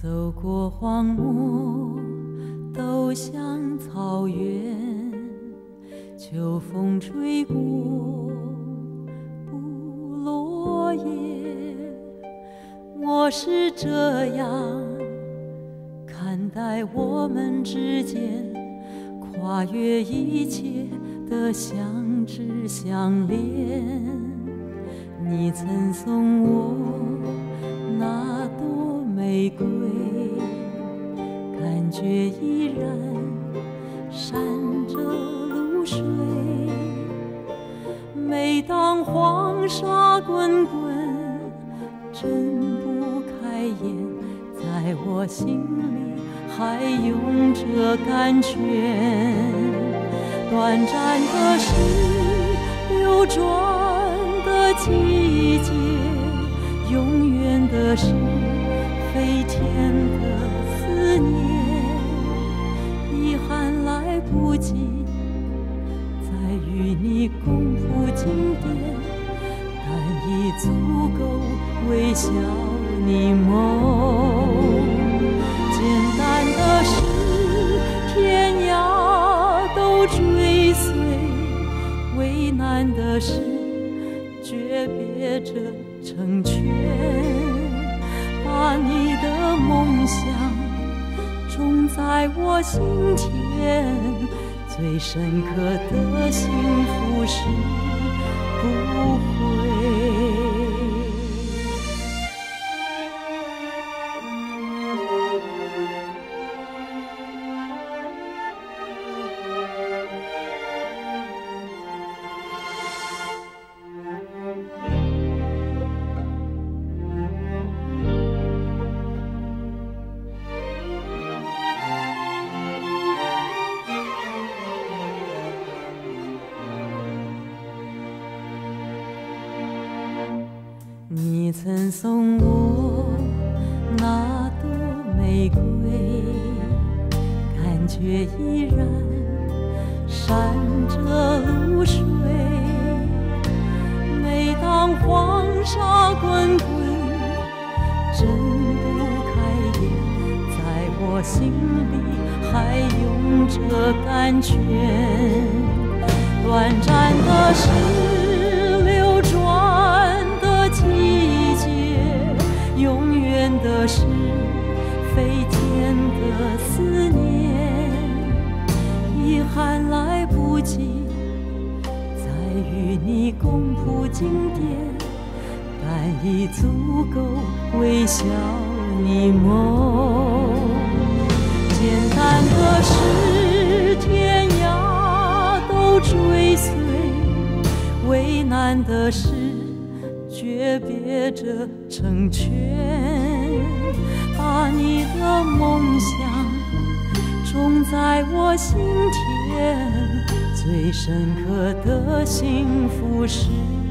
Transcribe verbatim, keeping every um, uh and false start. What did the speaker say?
走过荒漠，走向草原，秋风吹过不落叶。我是这样看待我们之间跨越一切的相知相恋。你曾送我那朵玫瑰，感觉依然闪着露水。每当黄沙滚滚，睁不开眼，在我心里还涌着甘泉。短暂的是流转的季节，永远的是飞天的思念。遗憾来不及再与你共谱经典，但已足够微笑你梦。简单的事天涯都追随，为难的事诀别着成全。把你的梦想种在我心田，最深刻的幸福是不悔。你曾送我那朵玫瑰，感觉依然闪着露水。每当黄沙滚滚，睁不开眼，在我心里还涌着甘泉。短暂的是流转的季节，永远的是飞天的思念。遗憾来不及再与你共谱经典，但已足够微笑你梦。简单的事天涯都追随，为难的事诀别着成全。把你的梦想种在我心田，最深刻的幸福是